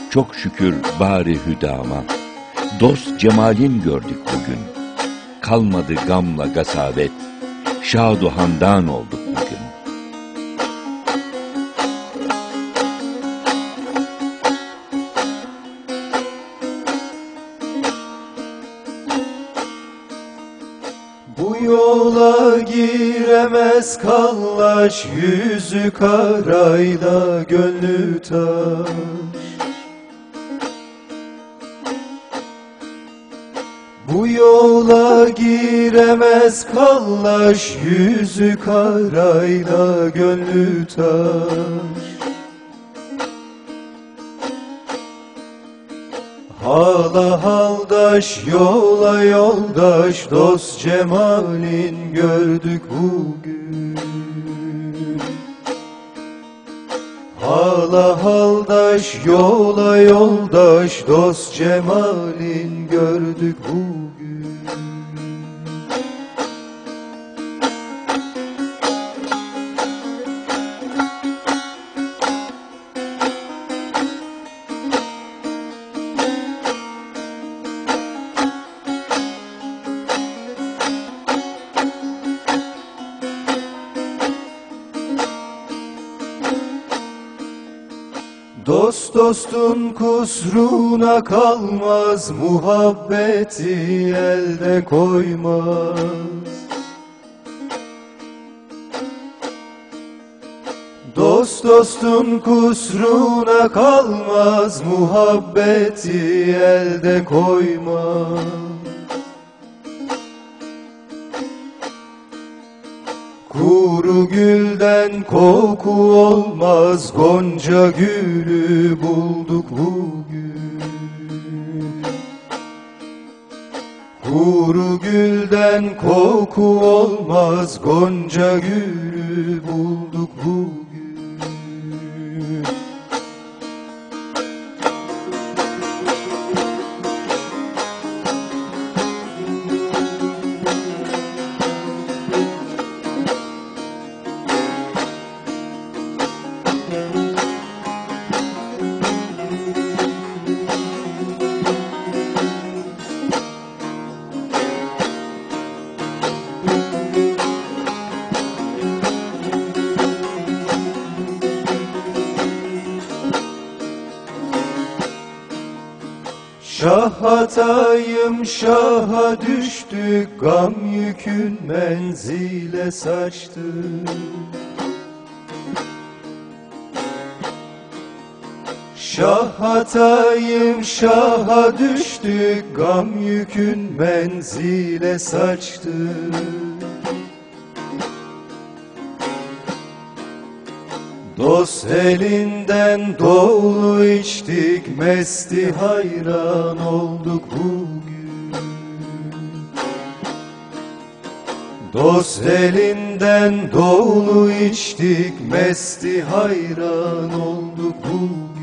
Çok şükür bari hüdama, dost cemalin gördük bugün. Kalmadı gamla gasavet, şad-ı handan olduk bugün. Bu yola giremez kallaş, yüzü karayla gönlü taş. Bu yola giremez kallaş, yüzü karayla gönlü taş. Hala haldaş, yola yoldaş, dost cemalin gördük bugün. Hala haldaş, yola yoldaş, dost cemalin gördük bugün. Dost dostun kusruna kalmaz, muhabbeti elde koymaz. Dost dostun kusruna kalmaz, muhabbeti elde koymaz. Kuru gülden koku olmaz, gonca gülü bulduk bugün. Kuru gülden koku olmaz, gonca gülü bulduk bugün. Şah atayım şaha düştük, gam yükün menzile saçtı. Şah atayım şaha düştük, gam yükün menzile saçtı. Dost elinden dolu içtik, mesti hayran olduk bugün. Dost elinden dolu içtik, mesti hayran olduk bugün.